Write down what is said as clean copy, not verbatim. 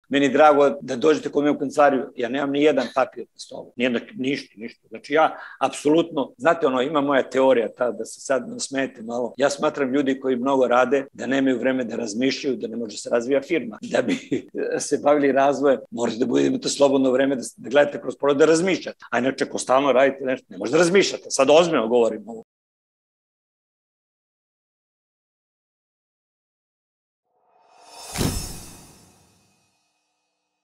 meni drago da dođete kod me u kancelariju, ja nemam ni jedan papir na stolu, ništa. Znači ja, apsolutno, znate ima moja teorija ta, da se sad nasmejete malo, ja smatram ljudi koji mnogo rade, da nemaju vreme da razmišljaju, da ne može se razvija firma, da bi se bavili razvojem, morate da imate slobodno vreme da gledate kroz pogled, da razmišljate, a inače ko stalno radite nešto, ne možete da razmišljate, sad ozbiljno govorim ovo.